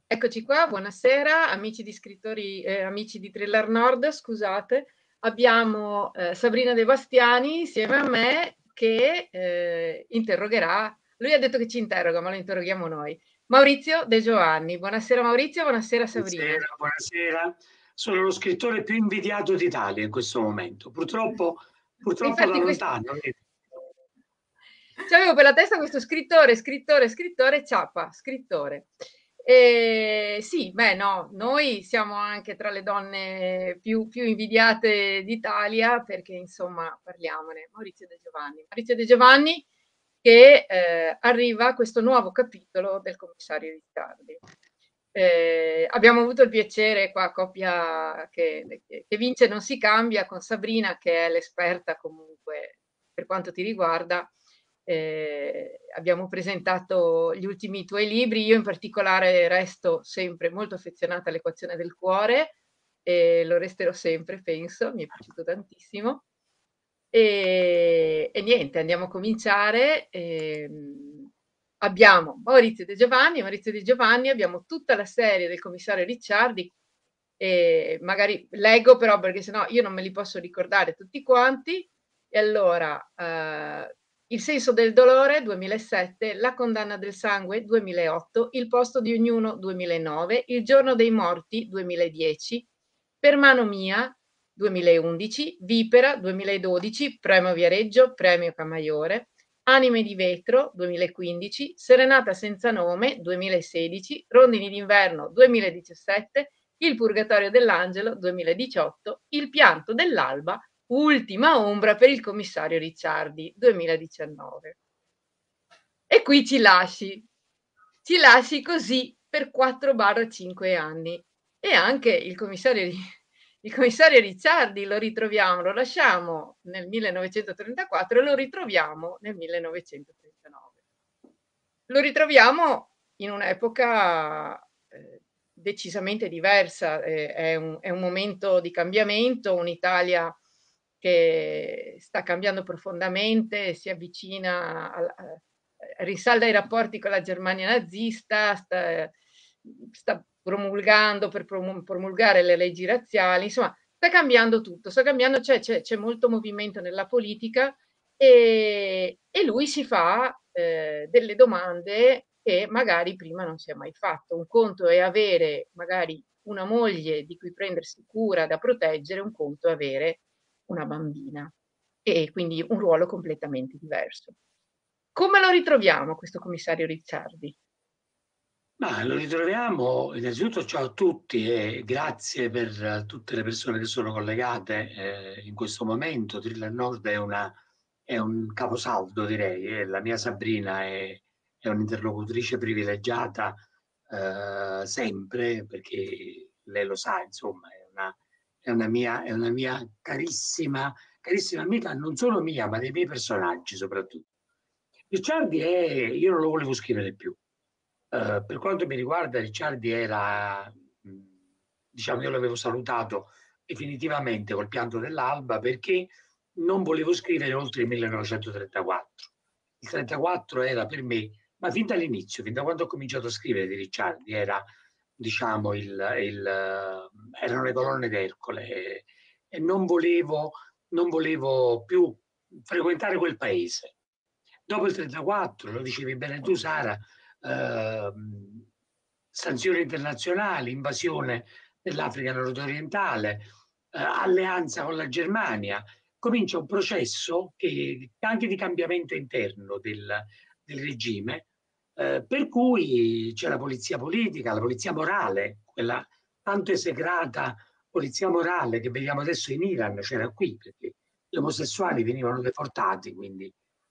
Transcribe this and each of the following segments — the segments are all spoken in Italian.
Eccoci qua, buonasera amici di scrittori, amici di Thriller Nord, scusate. Abbiamo Sabrina De Bastiani insieme a me che interrogherà, lui ha detto che ci interroga, ma lo interroghiamo noi. Maurizio De Giovanni. Buonasera Maurizio, buonasera Sabrina. Buonasera, buonasera. Sono lo scrittore più invidiato d'Italia in questo momento. Purtroppo da Infatti lontano. Vedi? c'avevo per la testa questo scrittore, Ciappa, scrittore. Sì, beh, no, noi siamo anche tra le donne più invidiate d'Italia perché, insomma, parliamone. Maurizio De Giovanni che arriva a questo nuovo capitolo del commissario Riccardi. Abbiamo avuto il piacere qua, coppia che vince e non si cambia, con Sabrina che è l'esperta comunque per quanto ti riguarda. Abbiamo presentato gli ultimi tuoi libri, io in particolare resto sempre molto affezionata all'Equazione del cuore e lo resterò sempre, penso, mi è piaciuto tantissimo. E niente, andiamo a cominciare. Abbiamo Maurizio De Giovanni, abbiamo tutta la serie del commissario Ricciardi, e magari leggo però perché sennò io non me li posso ricordare tutti quanti. E allora, Il senso del dolore 2007, La condanna del sangue 2008, Il posto di ognuno 2009, Il giorno dei morti 2010, Per mano mia 2011, Vipera 2012, Premio Viareggio, Premio Camaiore, Anime di vetro 2015, Serenata senza nome 2016, Rondini d'inverno 2017, Il purgatorio dell'angelo 2018, Il pianto dell'alba, Ultima ombra per il commissario Ricciardi 2019. E qui ci lasci così per 4-5 anni. E anche il commissario Ricciardi lo ritroviamo, lo lasciamo nel 1934 e lo ritroviamo nel 1939. Lo ritroviamo in un'epoca decisamente diversa, è un momento di cambiamento, un'Italia che sta cambiando profondamente, si avvicina, risalda i rapporti con la Germania nazista, sta promulgando per promulgare le leggi razziali, insomma, sta cambiando tutto, sta cambiando, c'è molto movimento nella politica e lui si fa delle domande che magari prima non si è mai fatto. Un conto è avere magari una moglie di cui prendersi cura da proteggere, un conto è avere una bambina e quindi un ruolo completamente diverso. Come lo ritroviamo questo commissario Ricciardi? Ma lo ritroviamo, innanzitutto ciao a tutti e grazie per tutte le persone che sono collegate in questo momento. Thriller Nord è un caposaldo, direi, e la mia Sabrina è un'interlocutrice privilegiata sempre, perché lei lo sa, insomma, è una mia carissima amica, non solo mia, ma dei miei personaggi soprattutto. Ricciardi io non lo volevo scrivere più. Per quanto mi riguarda, Ricciardi era, diciamo, io l'avevo salutato definitivamente col pianto dell'alba perché non volevo scrivere oltre il 1934. Il 34 era per me, ma fin dall'inizio, fin da quando ho cominciato a scrivere di Ricciardi, era, diciamo, erano le colonne d'Ercole e non volevo più frequentare quel paese. Dopo il 34, lo dicevi bene tu Sara, sanzioni internazionali, invasione dell'Africa nordorientale, alleanza con la Germania, comincia un processo anche di cambiamento interno del regime, per cui c'è la polizia politica, la polizia morale, quella tanto esecrata polizia morale che vediamo adesso in Iran, c'era qui, perché gli omosessuali venivano deportati, quindi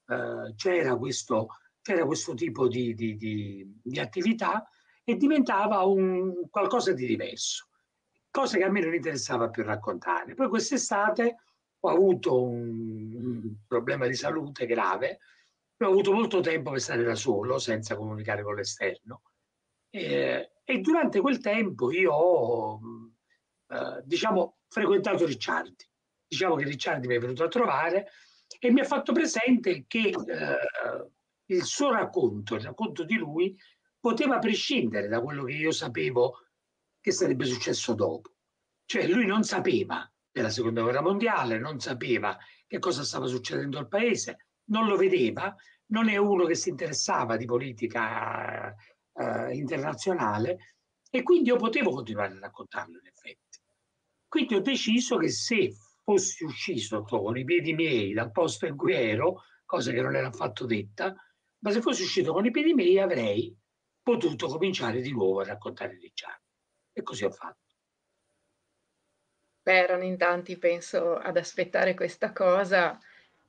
c'era questo tipo di attività e diventava un qualcosa di diverso, cosa che a me non interessava più raccontare. Poi quest'estate ho avuto un problema di salute grave, ho avuto molto tempo per stare da solo, senza comunicare con l'esterno. E durante quel tempo io ho, diciamo, frequentato Ricciardi. Diciamo che Ricciardi mi è venuto a trovare e mi ha fatto presente che il suo racconto, il racconto di lui, poteva prescindere da quello che io sapevo che sarebbe successo dopo. Cioè lui non sapeva della seconda guerra mondiale, non sapeva che cosa stava succedendo al paese, non lo vedeva, non è uno che si interessava di politica internazionale, e quindi io potevo continuare a raccontarlo in effetti. Quindi ho deciso che se fossi uscito con i piedi miei dal posto in cui ero, cosa che non era affatto detta, ma se fossi uscito con i piedi miei avrei potuto cominciare di nuovo a raccontare Ricciardo. E così ho fatto. Beh, erano in tanti, penso, ad aspettare questa cosa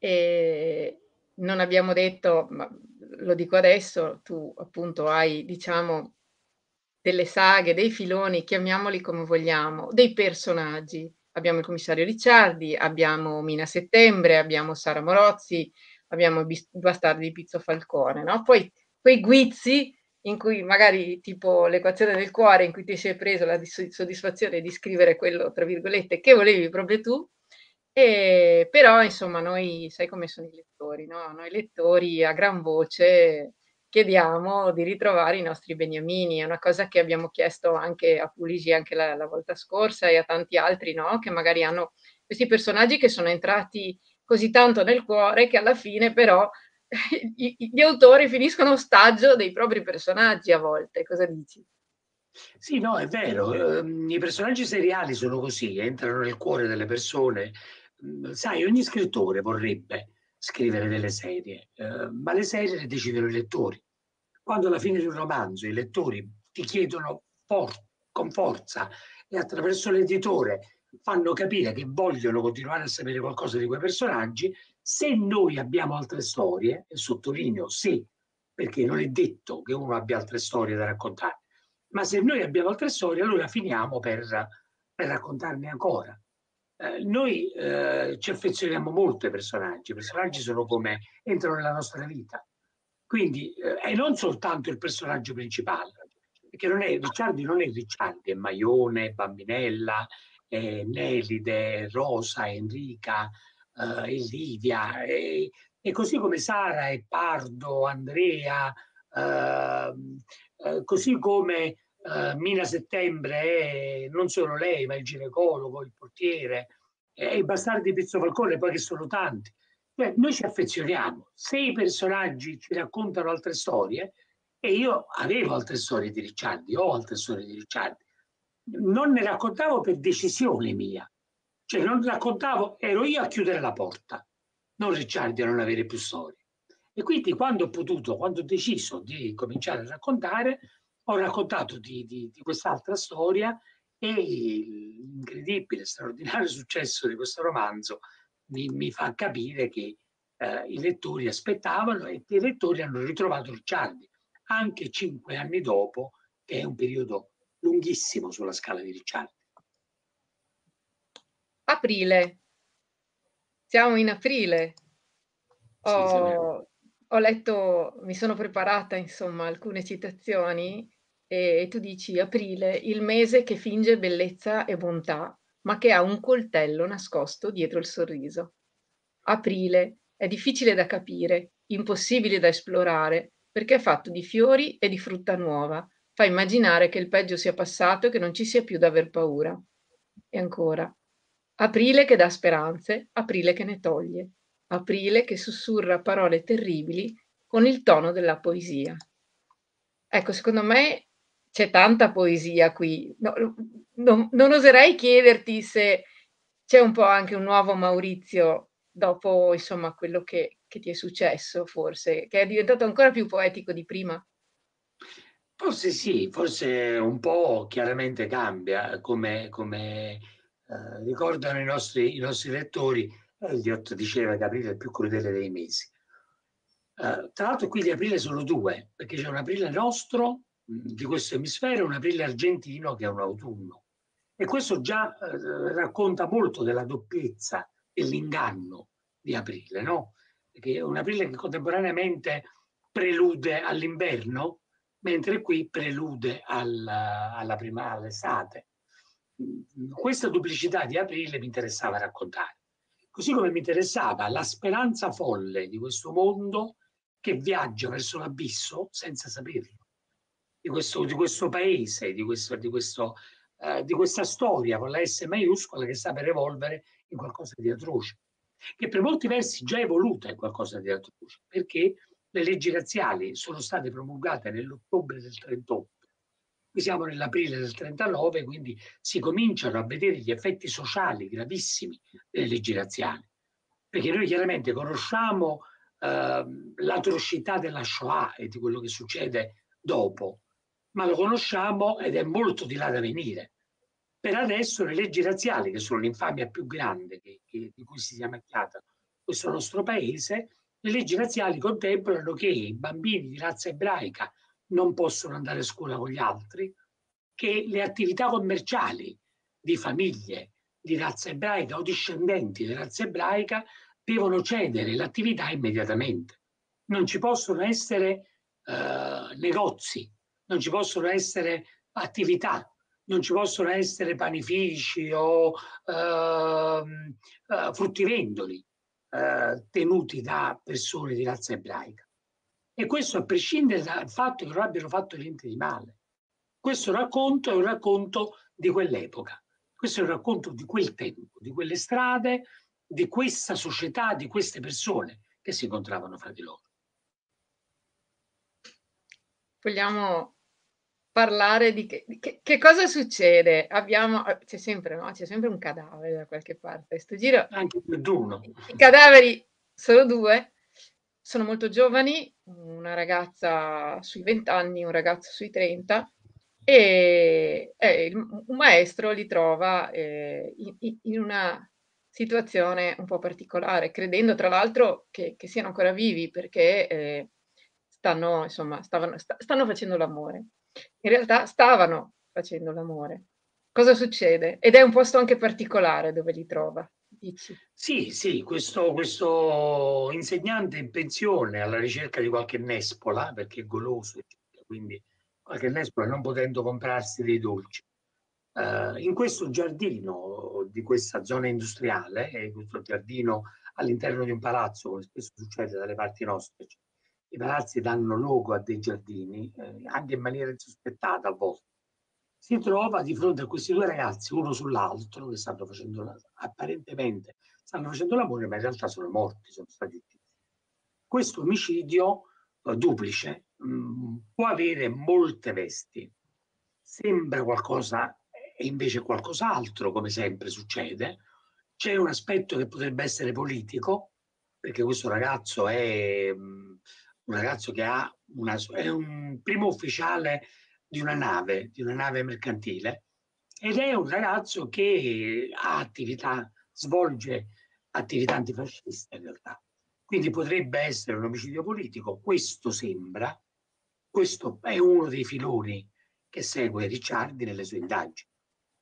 e non abbiamo detto, ma lo dico adesso, tu appunto hai, diciamo, delle saghe, dei filoni, chiamiamoli come vogliamo, dei personaggi. Abbiamo il commissario Ricciardi, abbiamo Mina Settembre, abbiamo Sara Morozzi, abbiamo i bastardi di Pizzo Falcone, no? Poi quei guizzi in cui magari tipo l'equazione del cuore, in cui ti sei preso la soddisfazione di scrivere quello, tra virgolette, che volevi proprio tu, e, però insomma noi, sai come sono i lettori, no? Noi lettori a gran voce chiediamo di ritrovare i nostri beniamini, è una cosa che abbiamo chiesto anche a Pulisi anche la volta scorsa e a tanti altri, no? Che magari hanno questi personaggi che sono entrati così tanto nel cuore che alla fine però gli autori finiscono ostaggio dei propri personaggi a volte, cosa dici? Sì, no, è vero. I personaggi seriali sono così, entrano nel cuore delle persone. Sai, ogni scrittore vorrebbe scrivere delle serie, ma le serie le decidono i lettori. Quando alla fine di un romanzo i lettori ti chiedono con forza e attraverso l'editore fanno capire che vogliono continuare a sapere qualcosa di quei personaggi, se noi abbiamo altre storie, e sottolineo se, perché non è detto che uno abbia altre storie da raccontare, ma se noi abbiamo altre storie, allora finiamo per raccontarne ancora. Noi ci affezioniamo molto ai personaggi, i personaggi sono come entrano nella nostra vita, quindi e non soltanto il personaggio principale, perché non è, Ricciardi non è Ricciardi, è Maione, Bambinella, Nelide, Rosa, Enrica, Livia, e così come Sara e Pardo, Andrea, eh, così come Mina Settembre è non solo lei, ma il ginecologo, il portiere, e i bastardi di Pizzo Falcone, poi che sono tanti. Cioè, noi ci affezioniamo. Se i personaggi ci raccontano altre storie, e io avevo altre storie di Ricciardi, ho altre storie di Ricciardi, non ne raccontavo per decisione mia, cioè non raccontavo, ero io a chiudere la porta, non Ricciardi a non avere più storie. E quindi quando ho potuto, quando ho deciso di cominciare a raccontare, ho raccontato di quest'altra storia, e l'incredibile, straordinario successo di questo romanzo mi fa capire che i lettori aspettavano, e i lettori hanno ritrovato Ricciardi anche 5 anni dopo, che è un periodo lunghissimo sulla scala di Ricciardi. Aprile, siamo in aprile. Sì, Ho letto, mi sono preparata insomma alcune citazioni e tu dici aprile, il mese che finge bellezza e bontà, ma che ha un coltello nascosto dietro il sorriso. Aprile è difficile da capire, impossibile da esplorare, perché è fatto di fiori e di frutta nuova. Fa immaginare che il peggio sia passato e che non ci sia più da aver paura. E ancora, aprile che dà speranze, aprile che ne toglie, aprile che sussurra parole terribili con il tono della poesia. Ecco, secondo me c'è tanta poesia qui. Non oserei chiederti se c'è un po' anche un nuovo Maurizio dopo, insomma, quello che ti è successo, forse, che è diventato ancora più poetico di prima. forse sì, forse un po' chiaramente cambia, come ricordano i nostri lettori. Eliot diceva che aprile è il più crudele dei mesi. Tra l'altro qui gli aprile sono due, perché c'è un aprile nostro di questo emisfero e un aprile argentino che è un autunno. E questo già racconta molto della doppiezza, dell'inganno di aprile, no? Perché è un aprile che contemporaneamente prelude all'inverno, mentre qui prelude alla prima, all'estate. Questa duplicità di aprile mi interessava raccontare. Così come mi interessava la speranza folle di questo mondo che viaggia verso l'abisso senza saperlo. di questo paese, di questa storia con la S maiuscola che sta per evolvere in qualcosa di atroce, che per molti versi già è evoluta in qualcosa di atroce, perché le leggi razziali sono state promulgate nell'ottobre del 38. Qui siamo nell'aprile del 39, quindi si cominciano a vedere gli effetti sociali gravissimi delle leggi razziali. Perché noi chiaramente conosciamo l'atrocità della Shoah e di quello che succede dopo, ma lo conosciamo ed è molto di là da venire. Per adesso le leggi razziali, che sono l'infamia più grande di cui si sia macchiata questo nostro paese, le leggi razziali contemplano che i bambini di razza ebraica non possono andare a scuola con gli altri, che le attività commerciali di famiglie di razza ebraica o discendenti di razza ebraica devono cedere l'attività immediatamente. Non ci possono essere negozi, non ci possono essere attività, non ci possono essere panifici o fruttivendoli tenuti da persone di razza ebraica. E questo a prescindere dal fatto che non abbiano fatto niente di male. Questo racconto è un racconto di quell'epoca, questo è un racconto di quel tempo, di quelle strade, di questa società, di queste persone che si incontravano fra di loro. Vogliamo parlare di che cosa succede? Abbiamo, c'è sempre, no? C'è sempre un cadavere da qualche parte. Sto giro, Anche più di uno. i cadaveri sono due, sono molto giovani, una ragazza sui 20 anni, un ragazzo sui 30, e un maestro li trova in una situazione un po' particolare, credendo tra l'altro che siano ancora vivi perché stanno, insomma, stanno facendo l'amore. In realtà stavano facendo l'amore. Cosa succede? Ed è un posto anche particolare dove li trova, dici? Sì, sì, questo insegnante in pensione alla ricerca di qualche nespola, perché è goloso, quindi qualche nespola non potendo comprarsi dei dolci. In questo giardino di questa zona industriale, questo giardino all'interno di un palazzo, come spesso succede dalle parti nostre, cioè, i palazzi danno luogo a dei giardini, anche in maniera insospettata a volte. Si trova di fronte a questi due ragazzi, uno sull'altro, che stanno facendo, apparentemente stanno facendo l'amore, ma in realtà sono morti, sono stati uccisi. Questo omicidio duplice può avere molte vesti. Sembra qualcosa e invece qualcos'altro, come sempre succede. C'è un aspetto che potrebbe essere politico, perché questo ragazzo è un ragazzo che è un primo ufficiale di una nave mercantile, ed è un ragazzo che ha attività, svolge attività antifasciste in realtà. Quindi potrebbe essere un omicidio politico, questo sembra, questo è uno dei filoni che segue Ricciardi nelle sue indagini.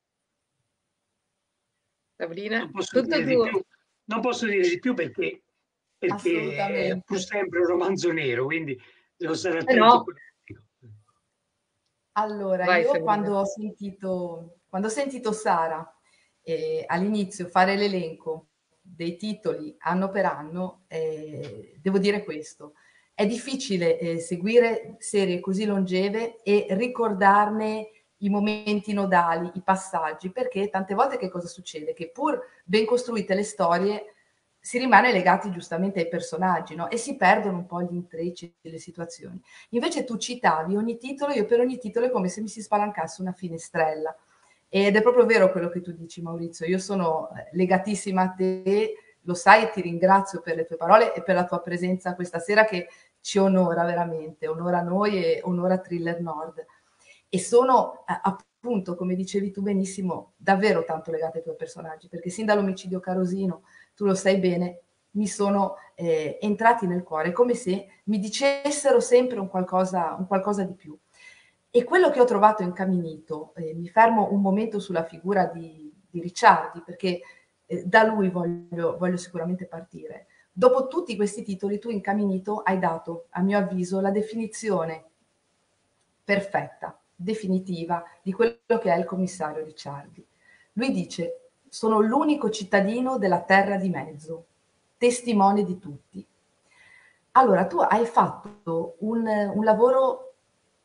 Sabrina, Non posso tutto dire di tuo. più, non posso dire di più perché è pur Assolutamente. sempre un romanzo nero, quindi devo stare Eh attenti a no, quello che dico. Allora, vai io Sabrina. quando ho sentito Sara all'inizio fare l'elenco dei titoli anno per anno, devo dire questo. È difficile seguire serie così longeve e ricordarne i momenti nodali, i passaggi, perché tante volte che cosa succede? Che pur ben costruite le storie, si rimane legati giustamente ai personaggi, no? E si perdono un po' gli intrecci delle situazioni. Invece tu citavi ogni titolo, io per ogni titolo è come se mi si spalancasse una finestrella. Ed è proprio vero quello che tu dici, Maurizio. Io sono legatissima a te, lo sai, e ti ringrazio per le tue parole e per la tua presenza questa sera che ci onora veramente, onora noi e onora Thriller Nord. E sono appunto, come dicevi tu benissimo, davvero tanto legata ai tuoi personaggi, perché sin dall'omicidio Carosino, tu lo sai bene, mi sono entrati nel cuore, come se mi dicessero sempre un qualcosa di più. E quello che ho trovato in Caminito, mi fermo un momento sulla figura di Ricciardi, perché da lui voglio sicuramente partire. Dopo tutti questi titoli, tu in Caminito hai dato, a mio avviso, la definizione perfetta, definitiva, di quello che è il commissario Ricciardi. Lui dice: sono l'unico cittadino della terra di mezzo, testimone di tutti. Allora, tu hai fatto un lavoro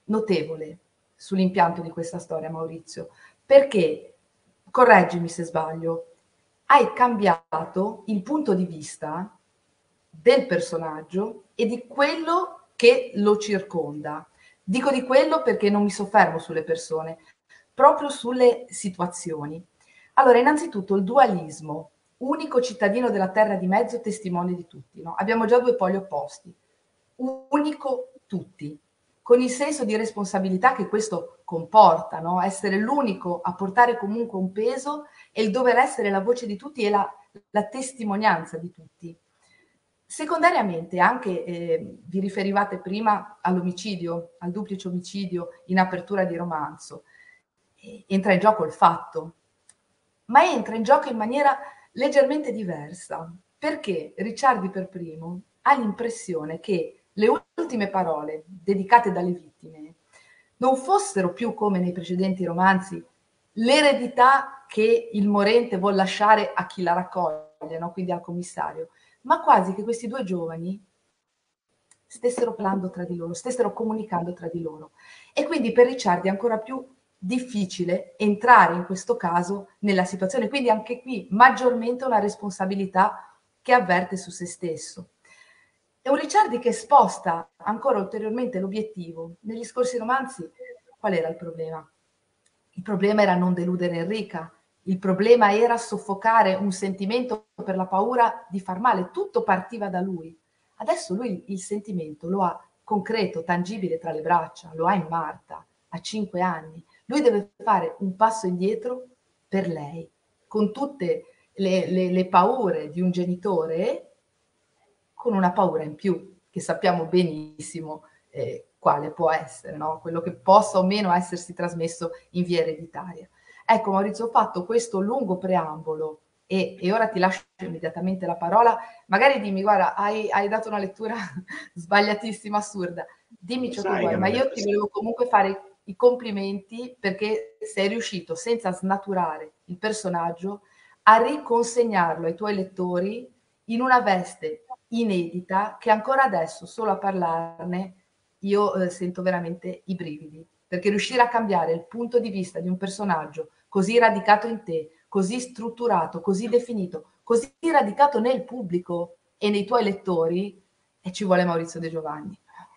notevole sull'impianto di questa storia, Maurizio, perché, correggimi se sbaglio, hai cambiato il punto di vista del personaggio e di quello che lo circonda. Dico di quello perché non mi soffermo sulle persone, proprio sulle situazioni. Allora, innanzitutto il dualismo, unico cittadino della terra di mezzo, testimone di tutti. No? Abbiamo già due poli opposti, unico tutti, con il senso di responsabilità che questo comporta, no? Essere l'unico a portare comunque un peso e il dover essere la voce di tutti e la testimonianza di tutti. Secondariamente, anche vi riferivate prima all'omicidio, al duplice omicidio in apertura di romanzo. Entra in gioco il fatto, ma entra in gioco in maniera leggermente diversa, perché Ricciardi per primo ha l'impressione che le ultime parole dedicate dalle vittime non fossero più, come nei precedenti romanzi, l'eredità che il morente vuol lasciare a chi la raccoglie, no? Quindi al commissario, ma quasi che questi due giovani stessero parlando tra di loro, stessero comunicando tra di loro. E quindi per Ricciardi è ancora più difficile entrare in questo caso nella situazione, quindi anche qui maggiormente una responsabilità che avverte su se stesso. È un Ricciardi che sposta ancora ulteriormente l'obiettivo. Negli scorsi romanzi qual era il problema? Il problema era non deludere Enrica, il problema era soffocare un sentimento per la paura di far male, tutto partiva da lui. Adesso lui il sentimento lo ha concreto, tangibile tra le braccia, lo ha in Marta, a 5 anni. Lui deve fare un passo indietro per lei, con tutte le paure di un genitore, con una paura in più, che sappiamo benissimo quale può essere, no? Quello che possa o meno essersi trasmesso in via ereditaria. Ecco Maurizio, ho fatto questo lungo preambolo e ora ti lascio immediatamente la parola. Magari dimmi, guarda, hai dato una lettura sbagliatissima, assurda. Dimmi ciò che vuoi, ma io ti volevo comunque fare i complimenti perché sei riuscito, senza snaturare il personaggio, a riconsegnarlo ai tuoi lettori in una veste inedita che ancora adesso, solo a parlarne, io sento veramente i brividi. Perché riuscire a cambiare il punto di vista di un personaggio così radicato in te, così strutturato, così definito, così radicato nel pubblico e nei tuoi lettori, e ci vuole Maurizio De Giovanni.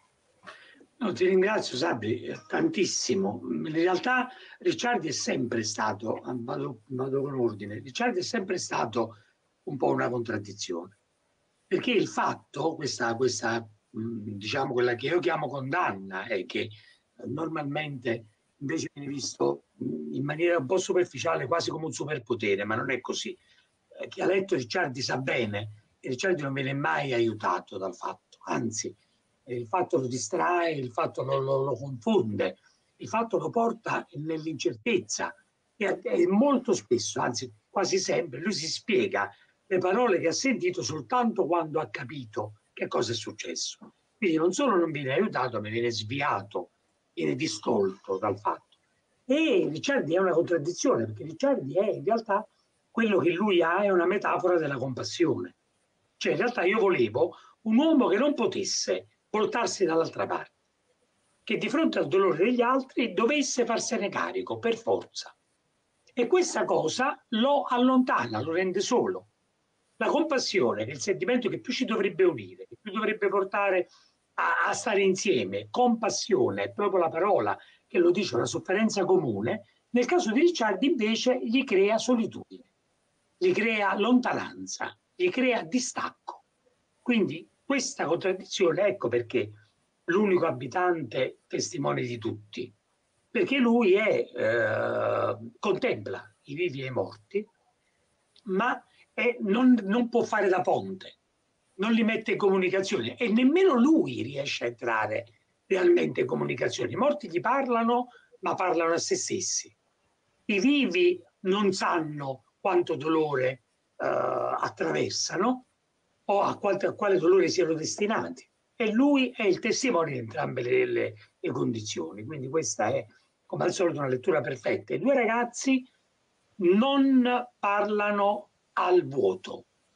No, ti ringrazio Sabri, tantissimo. In realtà Ricciardi è sempre stato, vado con ordine, Ricciardi è sempre stato un po' una contraddizione. Perché il fatto, questa diciamo quella che io chiamo condanna, è che normalmente invece viene visto in maniera un po' superficiale, quasi come un superpotere, ma non è così. Chi ha letto Ricciardi sa bene che Ricciardi non viene mai aiutato dal fatto, anzi, il fatto lo distrae, il fatto lo confonde, il fatto lo porta nell'incertezza e molto spesso, anzi quasi sempre, lui si spiega le parole che ha sentito soltanto quando ha capito che cosa è successo. Quindi non solo non viene aiutato, ma viene sviato, viene distolto dal fatto. E Ricciardi è una contraddizione, perché Ricciardi è in realtà quello che lui ha è una metafora della compassione. Cioè in realtà io volevo un uomo che non potesse voltarsi dall'altra parte, che di fronte al dolore degli altri dovesse farsene carico per forza. E questa cosa lo allontana, lo rende solo. La compassione, che è il sentimento che più ci dovrebbe unire, che più dovrebbe portare a stare insieme, compassione è proprio la parola che lo dice, una sofferenza comune, nel caso di Ricciardi invece gli crea solitudine, gli crea lontananza, gli crea distacco. Quindi questa contraddizione, ecco perché l'unico abitante testimone di tutti, perché lui contempla i vivi e i morti, ma non può fare da ponte, non li mette in comunicazione e nemmeno lui riesce a entrare realmente in comunicazione. I morti gli parlano, ma parlano a se stessi. I vivi non sanno quanto dolore attraversano o a quale dolore siano destinati. E lui è il testimone di entrambe le condizioni. Quindi questa è, come al solito, una lettura perfetta. I due ragazzi non parlano al vuoto,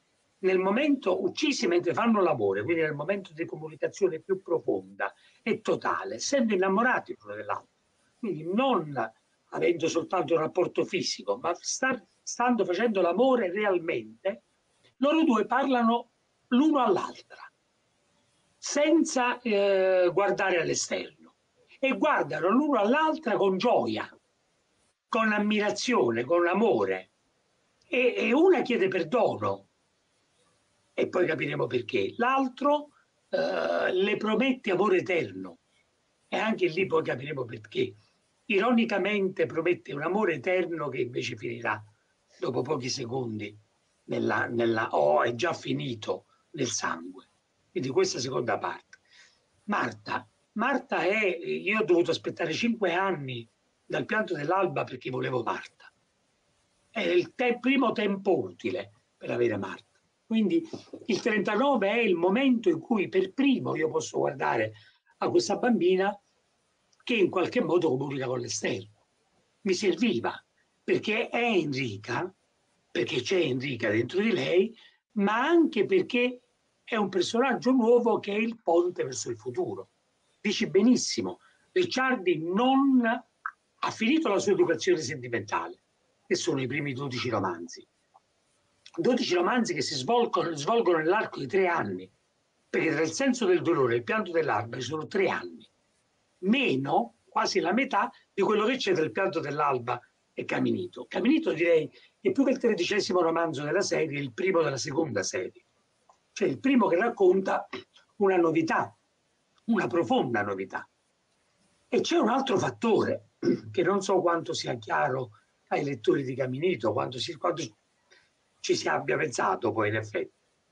nel momento uccisi mentre fanno l'amore, quindi nel momento di comunicazione più profonda e totale, essendo innamorati l'uno dell'altro, quindi non avendo soltanto un rapporto fisico, ma stando facendo l'amore realmente, loro due parlano l'uno all'altra, senza guardare all'esterno, e guardano l'uno all'altra con gioia, con ammirazione, con amore, e una chiede perdono, e poi capiremo perché, l'altro le promette amore eterno, e anche lì poi capiremo perché. Ironicamente promette un amore eterno che invece finirà dopo pochi secondi è già finito nel sangue. Quindi questa seconda parte. Marta io ho dovuto aspettare 5 anni dal pianto dell'alba perché volevo Marta. È il primo tempo utile per avere Marta. Quindi il 39 è il momento in cui per primo io posso guardare a questa bambina che in qualche modo comunica con l'esterno. Mi serviva, perché è Enrica, perché c'è Enrica dentro di lei, ma anche perché è un personaggio nuovo che è il ponte verso il futuro. Dici benissimo, Ricciardi non ha finito la sua educazione sentimentale, che sono i primi 12 romanzi. 12 romanzi che si svolgono nell'arco di 3 anni, perché tra il senso del dolore e il pianto dell'alba ci sono 3 anni, meno quasi la metà di quello che c'è tra il pianto dell'alba e Caminito. Caminito direi che più che il 13° romanzo della serie, è il primo della seconda serie, cioè il primo che racconta una novità, una profonda novità. E c'è un altro fattore che non so quanto sia chiaro ai lettori di Caminito, quanto ci si abbia pensato poi in effetti.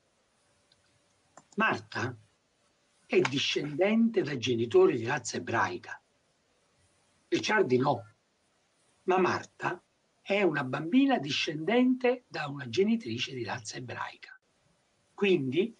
Marta è discendente da genitori di razza ebraica. Ricciardi no, ma Marta è una bambina discendente da una genitrice di razza ebraica. Quindi,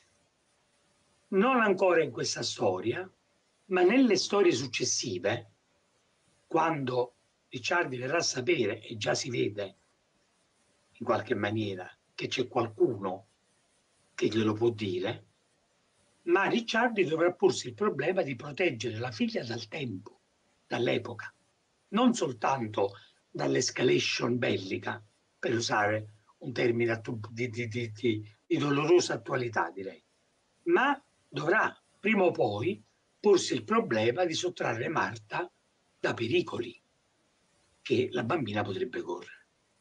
non ancora in questa storia, ma nelle storie successive, quando Ricciardi verrà a sapere, e già si vede in qualche maniera, che c'è qualcuno che glielo può dire, ma Ricciardi dovrà porsi il problema di proteggere la figlia dal tempo, dall'epoca, non soltanto dall'escalation bellica, per usare un termine di dolorosa attualità, direi, ma dovrà prima o poi porsi il problema di sottrarre Marta da pericoli che la bambina potrebbe correre.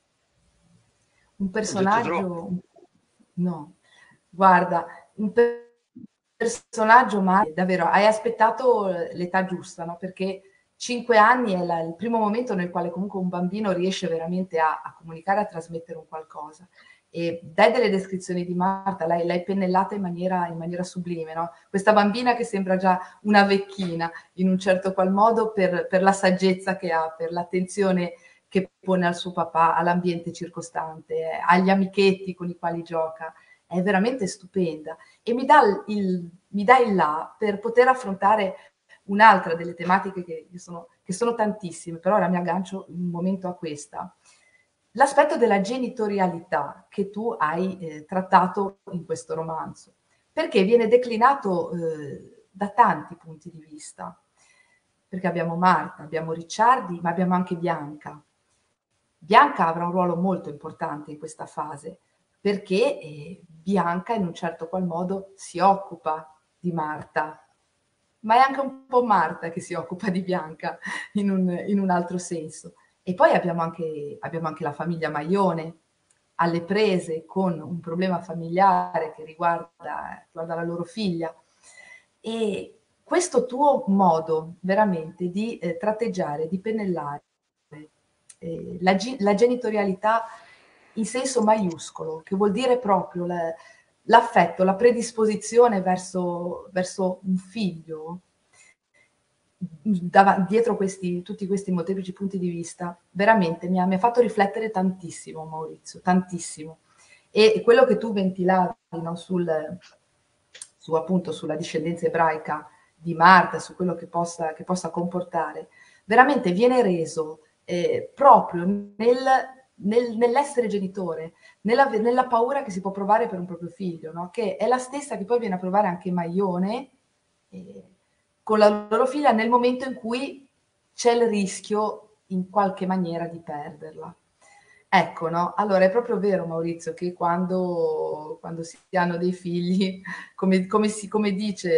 Un personaggio... No, guarda, un personaggio, ma davvero hai aspettato l'età giusta, no? Perché 5 anni è il primo momento nel quale comunque un bambino riesce veramente a comunicare, a trasmettere un qualcosa. E dai delle descrizioni di Marta, l'hai pennellata in maniera sublime, no? Questa bambina che sembra già una vecchina in un certo qual modo per la saggezza che ha, per l'attenzione che pone al suo papà, all'ambiente circostante, agli amichetti con i quali gioca. È veramente stupenda e mi dà il là per poter affrontare un'altra delle tematiche che sono tantissime, però ora mi aggancio un momento a questa. L'aspetto della genitorialità che tu hai trattato in questo romanzo, perché viene declinato da tanti punti di vista. Perché abbiamo Marta, abbiamo Ricciardi, ma abbiamo anche Bianca. Bianca avrà un ruolo molto importante in questa fase, perché Bianca in un certo qual modo si occupa di Marta, ma è anche un po' Marta che si occupa di Bianca in un altro senso. E poi abbiamo anche la famiglia Maione, alle prese con un problema familiare che riguarda la loro figlia. E questo tuo modo veramente di tratteggiare, di pennellare la genitorialità in senso maiuscolo, che vuol dire proprio l'affetto, la predisposizione verso un figlio, dietro tutti questi molteplici punti di vista, veramente mi ha fatto riflettere tantissimo, Maurizio, tantissimo. E quello che tu ventilavi, no, appunto sulla discendenza ebraica di Marta, su quello che possa comportare, veramente viene reso proprio nell'essere genitore, nella paura che si può provare per un proprio figlio, no? Che è la stessa che poi viene a provare anche Maione con la loro figlia nel momento in cui c'è il rischio in qualche maniera di perderla. Ecco, no? Allora è proprio vero, Maurizio, che quando si hanno dei figli, come dice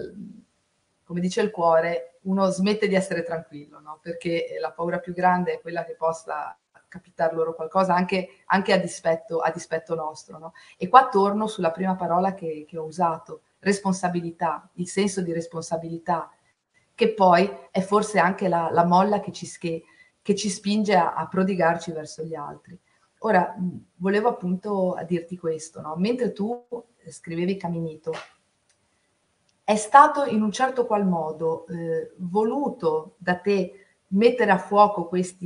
il cuore, uno smette di essere tranquillo, no? Perché la paura più grande è quella che possa capitar loro qualcosa anche a dispetto nostro, no? E qua torno sulla prima parola che ho usato, responsabilità, il senso di responsabilità, che poi è forse anche la molla che ci spinge a prodigarci verso gli altri. Ora, volevo appunto dirti questo, no? Mentre tu scrivevi Caminito, è stato in un certo qual modo voluto da te mettere a fuoco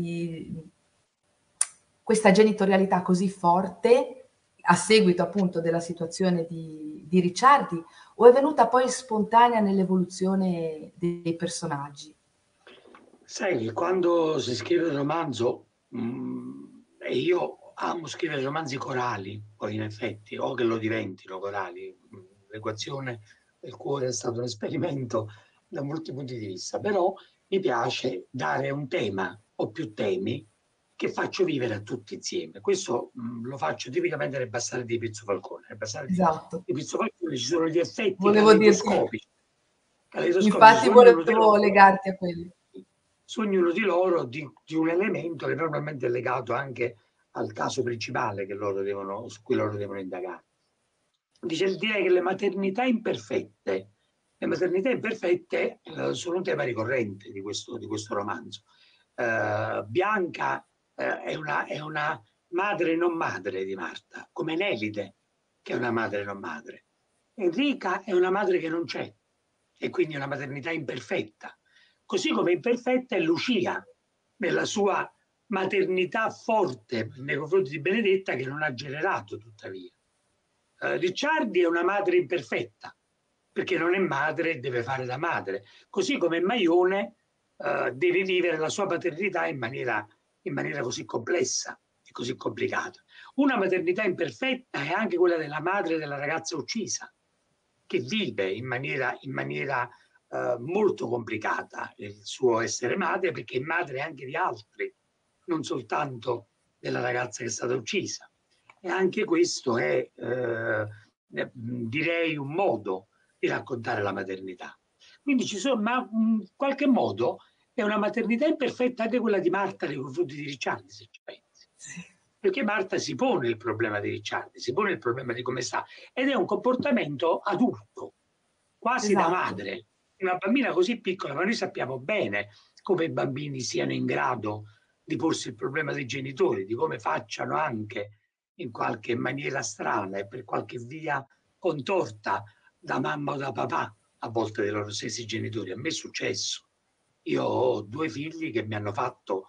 questa genitorialità così forte a seguito appunto della situazione di Ricciardi, o è venuta poi spontanea nell'evoluzione dei personaggi? Sai, quando si scrive un romanzo, e io amo scrivere romanzi corali, poi in effetti, o che lo diventino corali, l'equazione del cuore è stato un esperimento da molti punti di vista, però mi piace dare un tema o più temi che faccio vivere a tutti insieme. Questo lo faccio tipicamente nel Bastare di Pizzo Falcone. Nel Bastare Esatto. di Pizzo Falcone ci sono gli effetti Volevo dirti, caleidoscopici infatti su ognuno di volevo loro, legarti a quelli. su ognuno di loro di un elemento che normalmente è legato anche al caso principale su cui loro devono indagare. Direi che le maternità imperfette sono un tema ricorrente di questo romanzo. Bianca è una madre non madre di Marta, come Nelide, che è una madre non madre. Enrica è una madre che non c'è, e quindi una maternità imperfetta. Così come imperfetta è Lucia, nella sua maternità forte nei confronti di Benedetta, che non ha generato tuttavia. Ricciardi è una madre imperfetta, perché non è madre e deve fare da madre, così come Maione deve vivere la sua paternità in maniera così complessa e così complicata. Una maternità imperfetta è anche quella della madre della ragazza uccisa, che vive in maniera molto complicata il suo essere madre, perché è madre anche di altri, non soltanto della ragazza che è stata uccisa. E anche questo è, direi, un modo di raccontare la maternità. Quindi ma in qualche modo è una maternità imperfetta anche quella di Marta nei confronti di Ricciardi, se ci pensi. Sì. Perché Marta si pone il problema di Ricciardi, si pone il problema di come sta, ed è un comportamento adulto, quasi da Esatto. madre. Una bambina così piccola, ma noi sappiamo bene come i bambini siano in grado di porsi il problema dei genitori, di come facciano anche in qualche maniera strana e per qualche via contorta da mamma o da papà, a volte dei loro stessi genitori. A me è successo. Io ho 2 figli che mi hanno fatto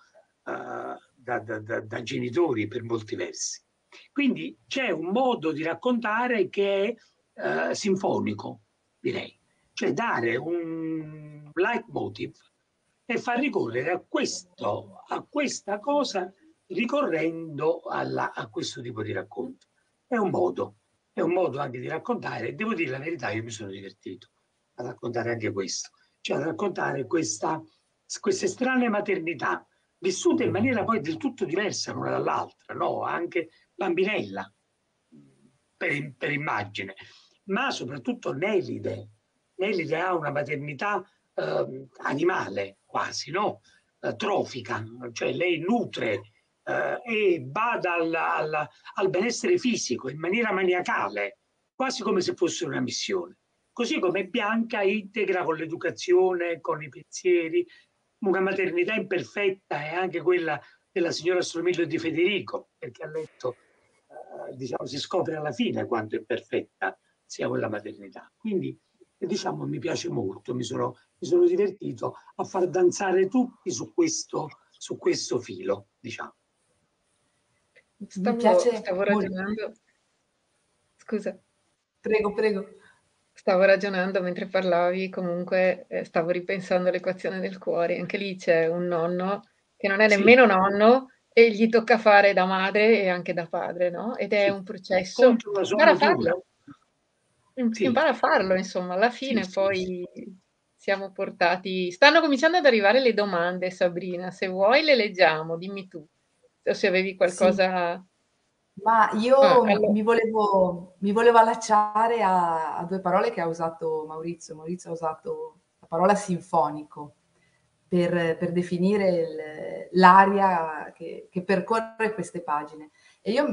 da genitori per molti versi. Quindi c'è un modo di raccontare che è sinfonico, direi, cioè dare un leitmotiv e far ricorrere a questa cosa ricorrendo a questo tipo di racconto. È un modo anche di raccontare. Devo dire la verità, io mi sono divertito a raccontare anche questo, cioè a raccontare queste strane maternità vissute in maniera poi del tutto diversa l'una dall'altra, no? Anche Bambinella, per immagine, ma soprattutto Nelide. Nelide ha una maternità animale quasi, no? Trofica, cioè lei nutre e bada al benessere fisico in maniera maniacale, quasi come se fosse una missione. Così come Bianca integra con l'educazione, con i pensieri. Una maternità imperfetta è anche quella della signora Stromiglio di Federico, perché a letto diciamo, si scopre alla fine quanto imperfetta sia quella maternità. Quindi diciamo, mi piace molto, mi sono divertito a far danzare tutti su questo filo, diciamo. Mi piace Stavo molto. ragionando, scusa, Prego, prego. stavo ragionando mentre parlavi, comunque stavo ripensando all'equazione del cuore. Anche lì c'è un nonno che non è Sì, nemmeno nonno, e gli tocca fare da madre e anche da padre, no, ed è Sì, un processo. contro la sua Impara a farlo. natura. Sì, Impara a farlo insomma, alla sì, fine sì, sì. poi siamo portati stanno cominciando ad arrivare le domande Sabrina, se vuoi le leggiamo, dimmi tu, o se avevi Sì. qualcosa Ma io allo mi volevo allacciare a 2 parole che ha usato Maurizio. Maurizio ha usato la parola sinfonico per definire l'aria che percorre queste pagine. E io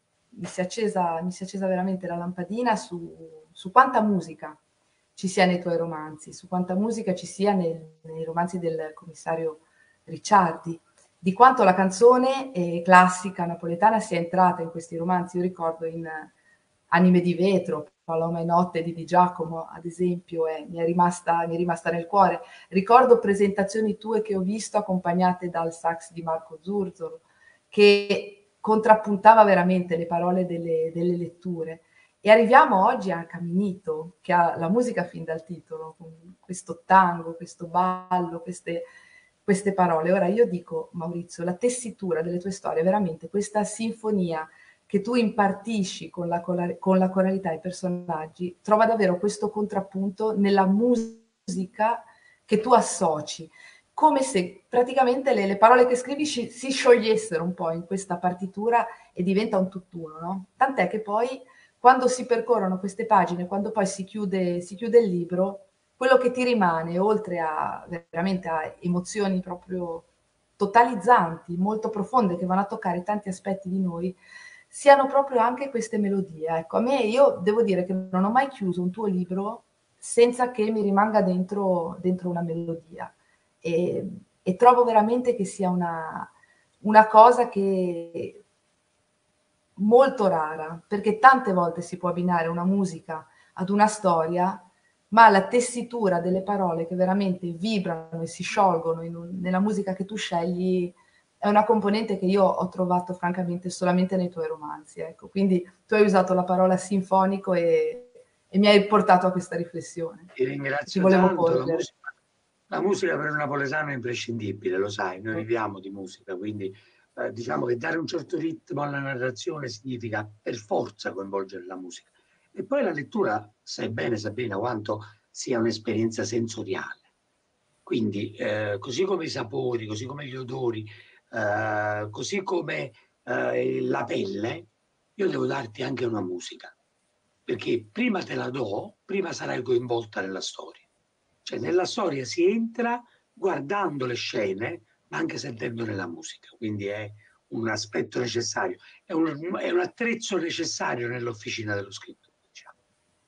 mi si è accesa veramente la lampadina su quanta musica ci sia nei tuoi romanzi, su quanta musica ci sia nei romanzi del commissario Ricciardi, di quanto la canzone classica napoletana sia entrata in questi romanzi. Io ricordo in Anime di vetro, Paloma e notte di Di Giacomo, ad esempio, mi è rimasta nel cuore. Ricordo presentazioni tue che ho visto accompagnate dal sax di Marco Zurzolo, che contrappuntava veramente le parole delle letture. E arriviamo oggi a Caminito, che ha la musica fin dal titolo, con questo tango, questo ballo, queste parole. Ora io dico, Maurizio, la tessitura delle tue storie è veramente questa sinfonia che tu impartisci con la coralità ai personaggi, trova davvero questo contrappunto nella musica che tu associ, come se praticamente le parole che scrivi si sciogliessero un po' in questa partitura e diventa un tutt'uno, no? Tant'è che poi quando si percorrono queste pagine, quando poi si chiude il libro, quello che ti rimane, oltre a veramente a emozioni proprio totalizzanti, molto profonde, che vanno a toccare tanti aspetti di noi, siano proprio anche queste melodie. Ecco, a me, io devo dire che non ho mai chiuso un tuo libro senza che mi rimanga dentro una melodia. E, e trovo veramente che sia una cosa che molto rara, perché tante volte si può abbinare una musica ad una storia, ma la tessitura delle parole che veramente vibrano e si sciolgono nella musica che tu scegli è una componente che io ho trovato francamente solamente nei tuoi romanzi. Ecco. Quindi tu hai usato la parola sinfonico e mi hai portato a questa riflessione. Ti Ti ringrazio volevo tanto, porgere. la musica per un napoletano è imprescindibile, lo sai, noi mh. viviamo di musica, quindi diciamo che dare un certo ritmo alla narrazione significa per forza coinvolgere la musica. E poi la lettura, sai bene Sabrina, quanto sia un'esperienza sensoriale. Quindi così come i sapori, così come gli odori, così come la pelle, io devo darti anche una musica, perché prima te la do, prima sarai coinvolta nella storia. Cioè nella storia si entra guardando le scene, ma anche sentendone la musica, quindi è un aspetto necessario, è un attrezzo necessario nell'officina dello scrittore. Diciamo.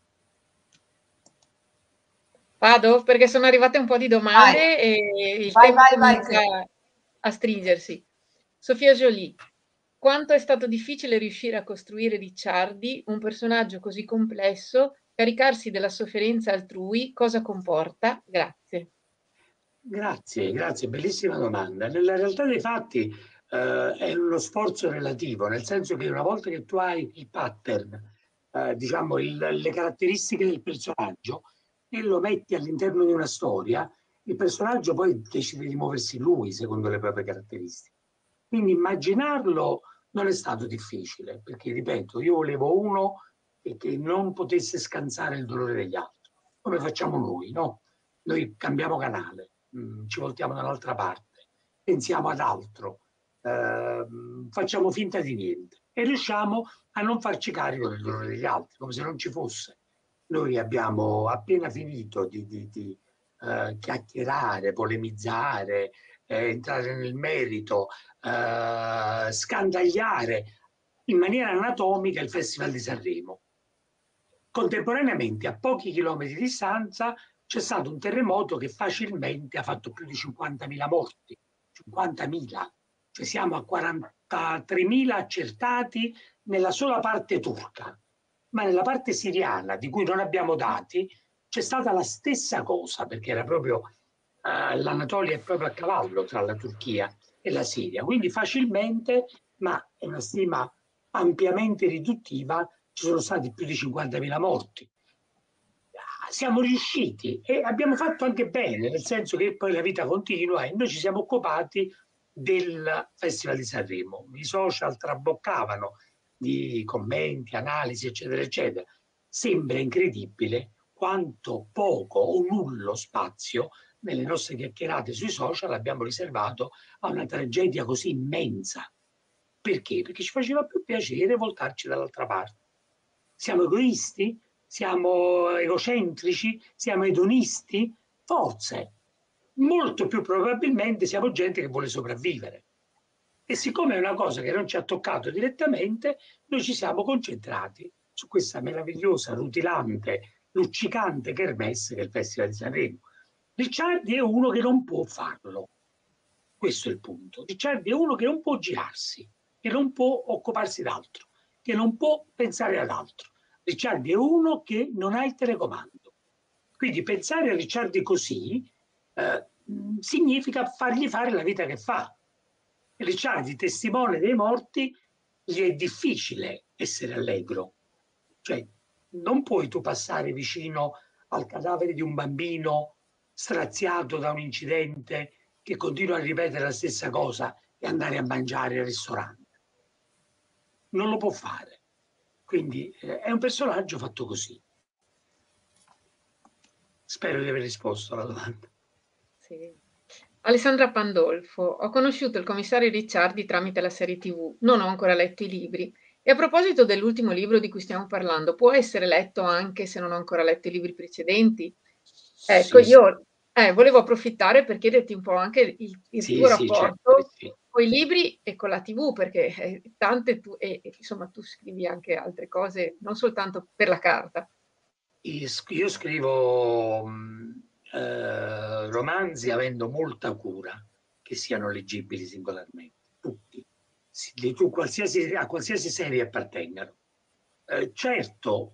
Vado? Perché sono arrivate un po' di Vai, domande e il vai, tempo vai, vai. comincia a stringersi. Sofia Joly, quanto è stato difficile riuscire a costruire Ricciardi, un personaggio così complesso, caricarsi della sofferenza altrui, cosa comporta? Grazie. Grazie, grazie, bellissima domanda. Nella realtà dei fatti è uno sforzo relativo, nel senso che una volta che tu hai il pattern, diciamo le caratteristiche del personaggio e lo metti all'interno di una storia, il personaggio poi decide di muoversi lui secondo le proprie caratteristiche. Quindi immaginarlo non è stato difficile, perché ripeto, io volevo uno che non potesse scansare il dolore degli altri, come facciamo noi, no? Noi cambiamo canale, ci voltiamo dall'altra parte, pensiamo ad altro, facciamo finta di niente e riusciamo a non farci carico del dolore degli altri, come se non ci fosse. Noi abbiamo appena finito di chiacchierare, polemizzare, entrare nel merito, scandagliare in maniera anatomica il Festival di Sanremo. Contemporaneamente, a pochi chilometri di distanza, c'è stato un terremoto che facilmente ha fatto più di 50.000 morti. 50.000, cioè siamo a 43.000 accertati nella sola parte turca, ma nella parte siriana, di cui non abbiamo dati, c'è stata la stessa cosa, perché era proprio l'Anatolia è proprio a cavallo tra la Turchia e la Siria, quindi facilmente, ma è una stima ampiamente riduttiva, ci sono stati più di 50.000 morti. Siamo riusciti e abbiamo fatto anche bene, nel senso che poi la vita continua e noi ci siamo occupati del Festival di Sanremo. I social traboccavano di commenti, analisi, eccetera, eccetera. Sembra incredibile quanto poco o nullo spazio nelle nostre chiacchierate sui social abbiamo riservato a una tragedia così immensa. Perché? Perché ci faceva più piacere voltarci dall'altra parte. Siamo egoisti? Siamo egocentrici? Siamo edonisti? Forse. Molto più probabilmente siamo gente che vuole sopravvivere. E siccome è una cosa che non ci ha toccato direttamente, noi ci siamo concentrati su questa meravigliosa, rutilante, luccicante kermesse che è il Festival di Sanremo. Ricciardi è uno che non può farlo. Questo è il punto. Ricciardi è uno che non può girarsi, che non può occuparsi d'altro, che non può pensare ad altro. Ricciardi è uno che non ha il telecomando. Quindi pensare a Ricciardi così significa fargli fare la vita che fa. Ricciardi, testimone dei morti, gli è difficile essere allegro. Cioè, non puoi tu passare vicino al cadavere di un bambino straziato da un incidente che continua a ripetere la stessa cosa e andare a mangiare al ristorante. Non lo può fare. Quindi è un personaggio fatto così. Spero di aver risposto alla domanda. Sì. Alessandra Pandolfo, ho conosciuto il commissario Ricciardi tramite la serie TV, non ho ancora letto i libri. E a proposito dell'ultimo libro di cui stiamo parlando, può essere letto anche se non ho ancora letto i libri precedenti? Ecco, Sì, sì, io volevo approfittare per chiederti un po' anche il sì, tuo sì, certo che rapporto sì. con i libri e con la TV, perché insomma tu scrivi anche altre cose, non soltanto per la carta. Io scrivo romanzi avendo molta cura che siano leggibili singolarmente, tutti, a qualsiasi serie appartengano. Certo,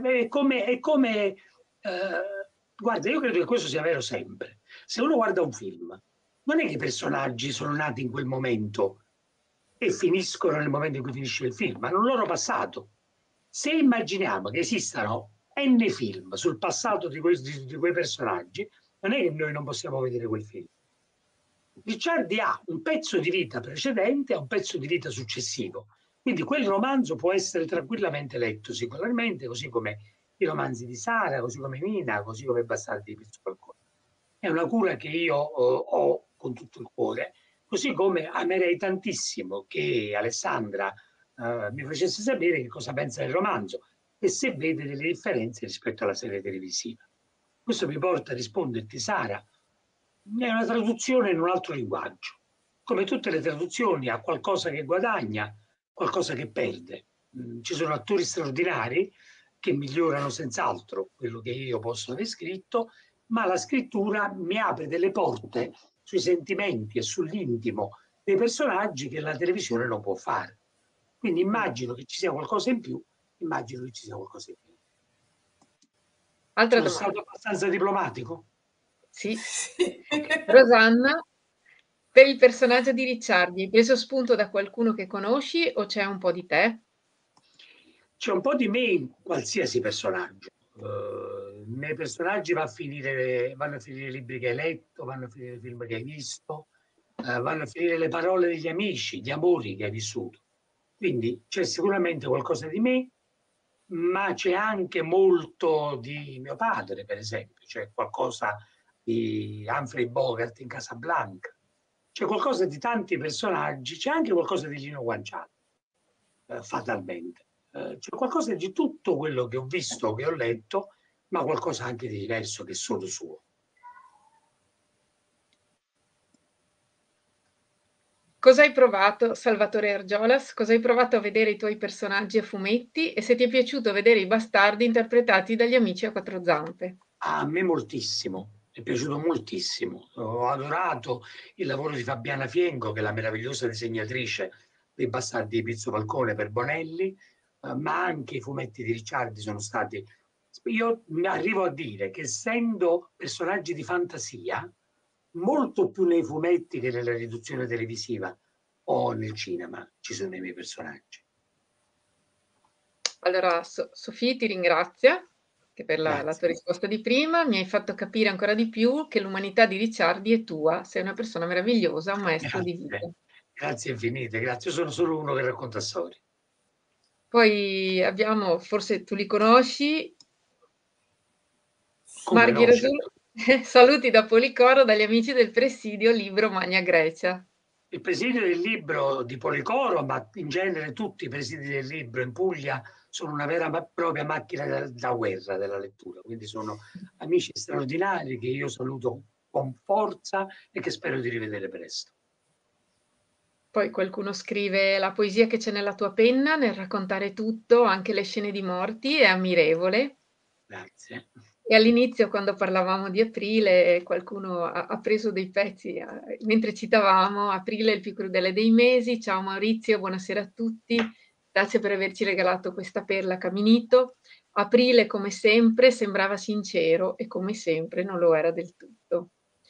guarda, io credo che questo sia vero sempre. Se uno guarda un film, non è che i personaggi sono nati in quel momento e finiscono nel momento in cui finisce il film, hanno un loro passato. Se immaginiamo che esistano N film sul passato di quei personaggi, non è che noi non possiamo vedere quel film. Ricciardi ha un pezzo di vita precedente e un pezzo di vita successivo. Quindi quel romanzo può essere tranquillamente letto singolarmente, così come i romanzi di Sara, così come Nina, così come Bastardi di Pizzo Falcone. È una cura che io ho con tutto il cuore, così come amerei tantissimo che Alessandra mi facesse sapere che cosa pensa del romanzo e se vede delle differenze rispetto alla serie televisiva. Questo mi porta a risponderti, Sara, è una traduzione in un altro linguaggio. Come tutte le traduzioni ha qualcosa che guadagna, qualcosa che perde. Ci sono attori straordinari che migliorano senz'altro quello che io posso aver scritto, ma la scrittura mi apre delle porte sui sentimenti e sull'intimo dei personaggi che la televisione non può fare. Quindi immagino che ci sia qualcosa in più, immagino che ci sia qualcosa in più. Altra Sono domanda. stato abbastanza diplomatico? Sì. Sì. Rosanna, per il personaggio di Ricciardi, hai preso spunto da qualcuno che conosci o c'è un po' di te? C'è un po' di me in qualsiasi personaggio. Nei personaggi vanno a finire i libri che hai letto, vanno a finire i film che hai visto, vanno a finire le parole degli amici, gli amori che hai vissuto. Quindi c'è sicuramente qualcosa di me, ma c'è anche molto di mio padre, per esempio, c'è qualcosa di Humphrey Bogart in Casablanca, c'è qualcosa di tanti personaggi, c'è anche qualcosa di Lino Guanciale, fatalmente. C'è qualcosa di tutto quello che ho visto, che ho letto, ma qualcosa anche di diverso che è solo suo. Cosa hai provato, Salvatore Argiolas, cosa hai provato a vedere i tuoi personaggi a fumetti e se ti è piaciuto vedere i bastardi interpretati dagli amici a quattro zampe? A me moltissimo, mi è piaciuto moltissimo. Ho adorato il lavoro di Fabiana Fienco, che è la meravigliosa disegnatrice dei Bastardi di Pizzo Falcone per Bonelli, ma anche i fumetti di Ricciardi sono stati... Io mi arrivo a dire che essendo personaggi di fantasia, molto più nei fumetti che nella riduzione televisiva o nel cinema ci sono i miei personaggi. Allora, Sofì ti ringrazia che per la tua Grazie, risposta di prima. Mi hai fatto capire ancora di più che l'umanità di Ricciardi è tua. Sei una persona meravigliosa, un maestro di vita. grazie, grazie infinite, grazie. Io sono solo uno che racconta storie. Poi abbiamo, forse tu li conosci, Come Marghi no, Rasul, certo. saluti da Policoro dagli amici del presidio Libro Magna Grecia. Il presidio del libro di Policoro, ma in genere tutti i presidi del libro in Puglia sono una vera e propria macchina da guerra della lettura, quindi sono amici straordinari che io saluto con forza e che spero di rivedere presto. Poi qualcuno scrive: la poesia che c'è nella tua penna, nel raccontare tutto, anche le scene di morti, è ammirevole. Grazie. E all'inizio, quando parlavamo di aprile, qualcuno ha preso dei pezzi mentre citavamo aprile è il più crudele dei mesi. Ciao Maurizio, buonasera a tutti. Grazie per averci regalato questa perla Caminito. Aprile, come sempre, sembrava sincero e come sempre non lo era del tutto.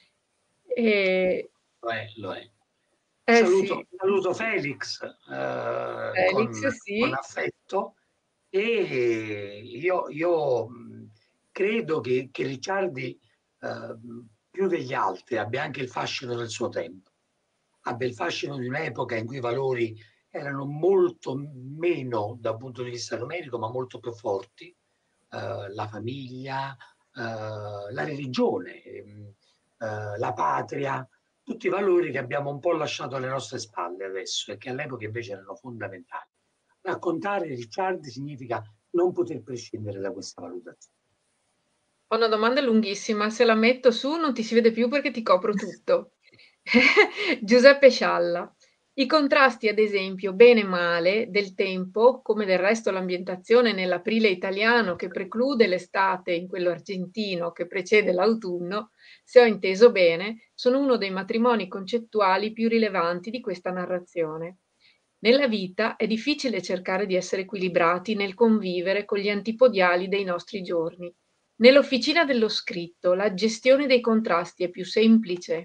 E, Lo è, lo è. sì, Saluto Felix Felix, con sì. affetto e io credo che Ricciardi più degli altri abbia anche il fascino del suo tempo, abbia il fascino di un'epoca in cui i valori erano molto meno dal punto di vista numerico, ma molto più forti, la famiglia, la religione, la patria, tutti i valori che abbiamo un po' lasciato alle nostre spalle adesso e che all'epoca invece erano fondamentali. Raccontare Ricciardi significa non poter prescindere da questa valutazione. Ho una domanda lunghissima, se la metto su non ti si vede più perché ti copro tutto. Giuseppe Scialla. I contrasti, ad esempio, bene e male, del tempo, come del resto l'ambientazione nell'aprile italiano che preclude l'estate in quello argentino che precede l'autunno, se ho inteso bene, sono uno dei matrimoni concettuali più rilevanti di questa narrazione. Nella vita è difficile cercare di essere equilibrati nel convivere con gli antipodiali dei nostri giorni. Nell'officina dello scritto la gestione dei contrasti è più semplice?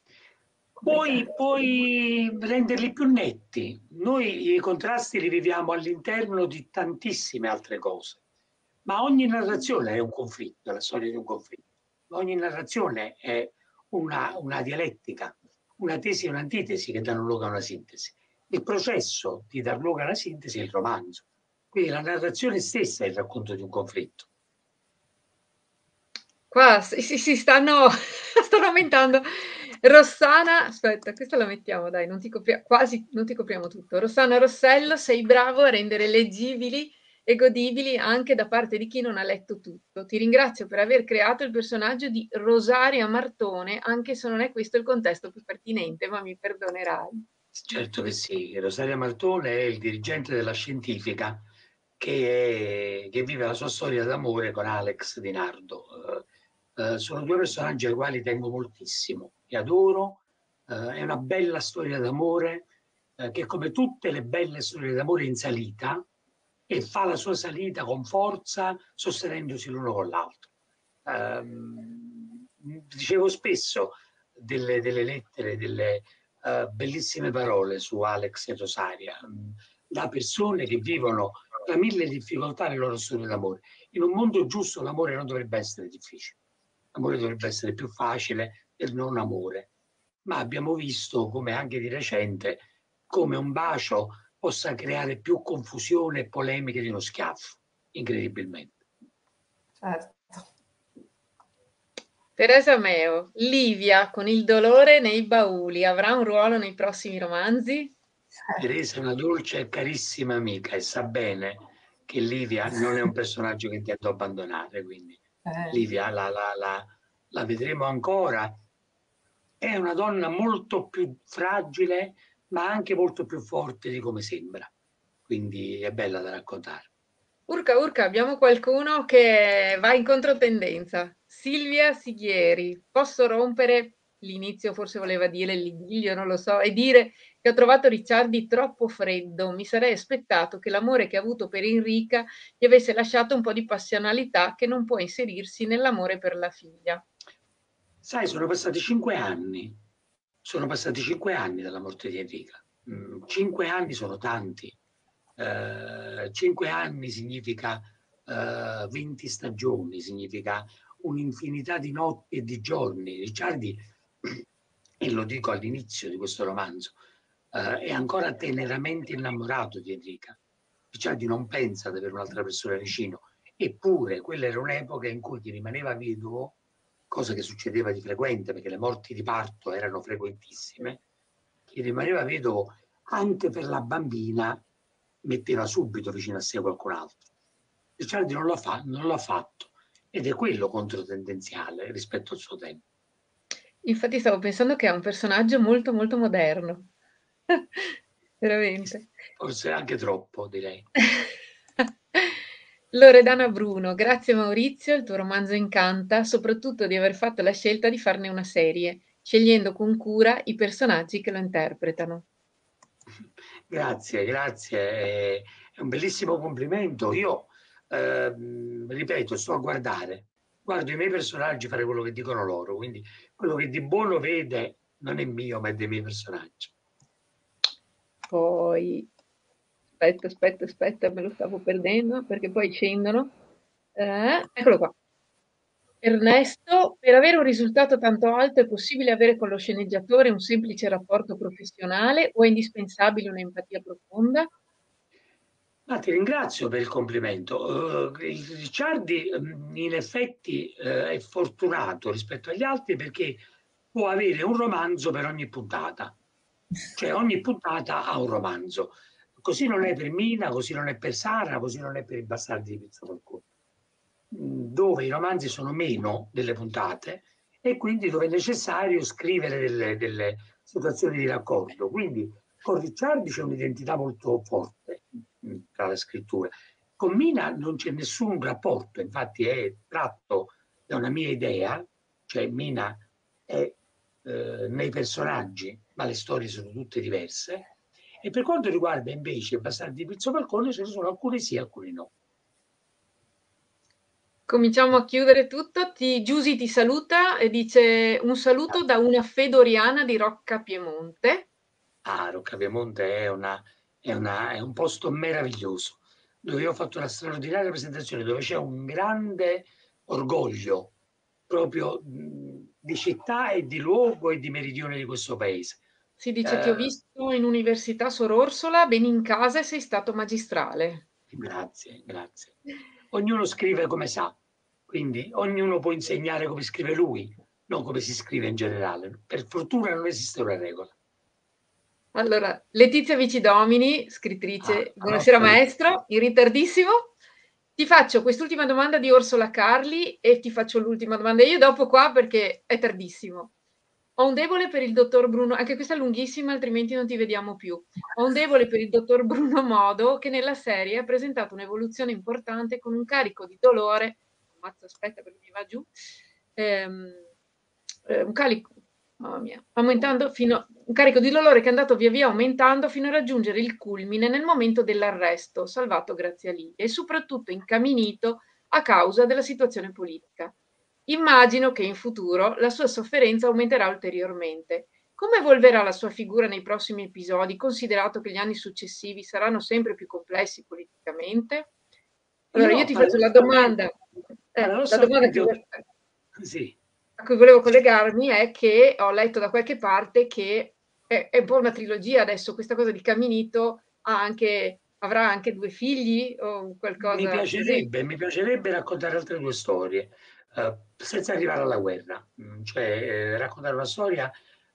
Puoi renderli più netti. Noi i contrasti li viviamo all'interno di tantissime altre cose, ma ogni narrazione è un conflitto, è la storia di un conflitto. Ogni narrazione è una dialettica, una tesi e un'antitesi che danno luogo a una sintesi. Il processo di dar luogo a una sintesi è il romanzo. Quindi la narrazione stessa è il racconto di un conflitto. Qua si stanno stanno aumentando. Rossana, aspetta, questa la mettiamo, dai, non ti copia quasi non ti copriamo tutto. Rossana Rossello, sei bravo a rendere leggibili e godibili anche da parte di chi non ha letto tutto. Ti ringrazio per aver creato il personaggio di Rosaria Martone, anche se non è questo il contesto più pertinente, ma mi perdonerai. Certo che sì, Rosaria Martone è il dirigente della scientifica che vive la sua storia d'amore con Alex Di Nardo. Sono due personaggi ai quali tengo moltissimo, li adoro, è una bella storia d'amore che come tutte le belle storie d'amore è in salita e fa la sua salita con forza sostenendosi l'uno con l'altro. Dicevo spesso delle lettere, delle bellissime parole su Alex e Rosaria, da persone che vivono tra mille difficoltà le loro storie d'amore. In un mondo giusto l'amore non dovrebbe essere difficile, l'amore dovrebbe essere più facile del non amore. Ma abbiamo visto, come anche di recente, come un bacio possa creare più confusione e polemiche di uno schiaffo, incredibilmente. Certo. Teresa Meo, Livia con il dolore nei bauli, avrà un ruolo nei prossimi romanzi? Teresa è una dolce e carissima amica e sa bene che Livia non è un personaggio che intendo abbandonare, quindi Eh, Livia la vedremo ancora. È una donna molto più fragile, ma anche molto più forte di come sembra. Quindi è bella da raccontare. Urca, urca, abbiamo qualcuno che va in controtendenza. Silvia Sighieri, posso rompere l'inizio, forse voleva dire l'idillio, non lo so, e dire che ho trovato Ricciardi troppo freddo. Mi sarei aspettato che l'amore che ha avuto per Enrica gli avesse lasciato un po' di passionalità che non può inserirsi nell'amore per la figlia. Sai, sono passati 5 anni. Sono passati 5 anni dalla morte di Enrica. 5 anni sono tanti. 5 anni significa 20 stagioni, significa un'infinità di notti e di giorni. Ricciardi, e lo dico all'inizio di questo romanzo, è ancora teneramente innamorato di Enrica. Ricciardi non pensa di avere un'altra persona vicino, eppure quella era un'epoca in cui chi rimaneva vedovo, cosa che succedeva di frequente perché le morti di parto erano frequentissime, chi rimaneva vedovo anche per la bambina metteva subito vicino a sé qualcun altro. Ricciardi non l'ha fatto, ed è quello controtendenziale rispetto al suo tempo. Infatti stavo pensando che è un personaggio molto molto moderno. Veramente. Forse anche troppo, direi. Loredana Bruno, grazie Maurizio, il tuo romanzo incanta, soprattutto di aver fatto la scelta di farne una serie, scegliendo con cura i personaggi che lo interpretano. Grazie, grazie, è un bellissimo complimento. Io, ripeto, sto a guardo i miei personaggi fare quello che dicono loro, quindi quello che di buono vede non è mio, ma è dei miei personaggi. Poi, aspetta, me lo stavo perdendo perché poi scendono. Eccolo qua. Ernesto, per avere un risultato tanto alto è possibile avere con lo sceneggiatore un semplice rapporto professionale o è indispensabile un'empatia profonda? Ma ti ringrazio per il complimento. Ricciardi, in effetti, è fortunato rispetto agli altri perché può avere un romanzo per ogni puntata. Cioè ogni puntata ha un romanzo. Così non è per Mina, così non è per Sara, così non è per i bastardi di Pizzo Falcone, dove i romanzi sono meno delle puntate e quindi dove è necessario scrivere delle situazioni di raccordo. Quindi con Ricciardi c'è un'identità molto forte tra le scritture. Con Mina non c'è nessun rapporto, infatti è tratto da una mia idea, cioè Mina è nei personaggi, ma le storie sono tutte diverse. E per quanto riguarda invece i bastardi di Pizzo Falcone, ce ne sono alcuni sì, alcuni no. Cominciamo a chiudere tutto. Giusy ti saluta e dice un saluto da una fedoriana di Rocca Piemonte. Ah, Roccapiemonte è un posto meraviglioso, dove io ho fatto una straordinaria presentazione, dove c'è un grande orgoglio proprio di città e di luogo e di meridione di questo paese. Si dice ti ho Eh, visto in Università Sor Orsola, ben in casa e sei stato magistrale. Grazie, grazie. Ognuno scrive come sa, quindi ognuno può insegnare come scrive lui, non come si scrive in generale. Per fortuna non esiste una regola. Allora, Letizia Vici-Domini, Ah, scrittrice, la buonasera nostra maestro, in ritardissimo. Ti faccio quest'ultima domanda di Orsola Carli e ti faccio l'ultima domanda io dopo qua perché è tardissimo. Ho un debole per il dottor Bruno, anche questa è lunghissima, altrimenti non ti vediamo più. Ho un debole per il dottor Bruno Modo, che nella serie ha presentato un'evoluzione importante con un carico di dolore, ammazza, aspetta perché mi va giù, ehm, un carico, mamma mia, aumentando fino, un carico di dolore che è andato via via aumentando fino a raggiungere il culmine nel momento dell'arresto, salvato grazie a Livia, e soprattutto incaminito a causa della situazione politica. Immagino che in futuro la sua sofferenza aumenterà ulteriormente. Come evolverà la sua figura nei prossimi episodi, considerato che gli anni successivi saranno sempre più complessi politicamente? Allora, io ti faccio la domanda paradossalmente, sì, a cui volevo collegarmi è che ho letto da qualche parte che è un po' una trilogia adesso, questa cosa di Caminito avrà anche due figli o qualcosa così. mi piacerebbe raccontare altre due storie, senza arrivare alla guerra, cioè raccontare una storia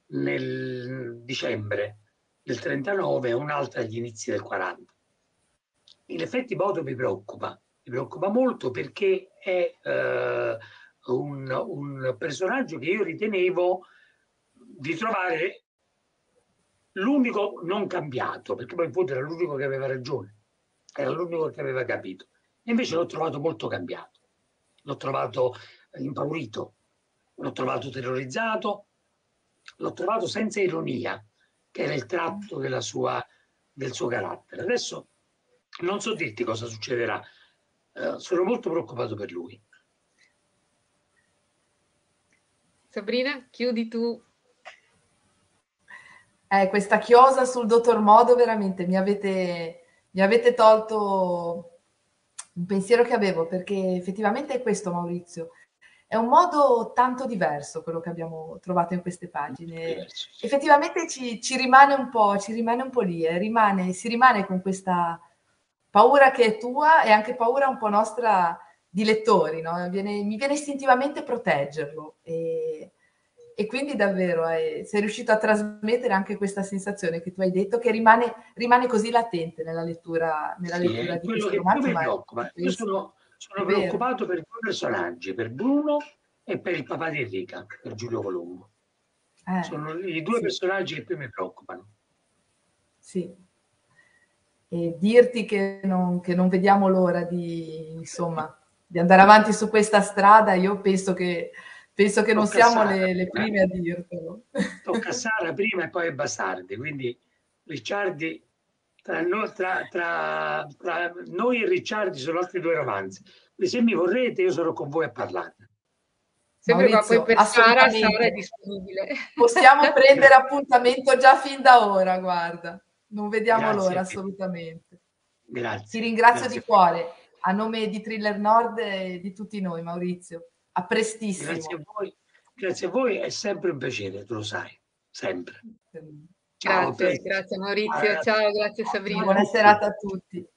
nel dicembre del 39 e un'altra agli inizi del 40. In effetti Bodo mi preoccupa molto perché è un personaggio che io ritenevo di trovare l'unico non cambiato, perché poi in fondo era l'unico che aveva ragione, era l'unico che aveva capito. E invece l'ho trovato molto cambiato, l'ho trovato impaurito, l'ho trovato terrorizzato, l'ho trovato senza ironia, che era il tratto del suo carattere. Adesso non so dirti cosa succederà, sono molto preoccupato per lui. Sabrina, chiudi tu. Questa chiosa sul dottor Modo veramente mi avete tolto un pensiero che avevo, perché effettivamente è questo, Maurizio. È un modo tanto diverso quello che abbiamo trovato in queste pagine. Diverso, sì. Effettivamente ci rimane un po' lì, si rimane con questa paura che è tua e anche paura un po' nostra di lettori, no? Mi viene istintivamente proteggerlo e quindi davvero sei riuscito a trasmettere anche questa sensazione che tu hai detto, che rimane così latente nella lettura Sì, è di quello questo che più romanzo, mi ma preoccupa. Io sono è vero. preoccupato per due personaggi, per Bruno e per il papà di Enrica, per Giulio Colombo. Sono i due Sì, personaggi che più mi preoccupano. sì. E dirti che non vediamo l'ora di, insomma, di andare avanti su questa strada, io penso che non Tocca a siamo Sara le prima, prime a dirtelo. tocca a Sara prima e poi a Bastardi, quindi Ricciardi, tra noi e Ricciardi sono altri due romanzi. Quindi se mi vorrete io sarò con voi a parlarne. Sempre qua, poi Maurizio, per Sara è assolutamente. disponibile. Possiamo prendere appuntamento già fin da ora, guarda. Non vediamo l'ora, Grazie, assolutamente. Ti grazie, ringrazio di grazie, cuore, a nome di Thriller Nord e di tutti noi, Maurizio. A grazie a prestissimo. grazie a voi, è sempre un piacere, tu lo sai, sempre. Ciao, a Grazie, presto. grazie Ciao, Maurizio. ragazzi. Ciao, grazie Sabrina. Buona serata a tutti.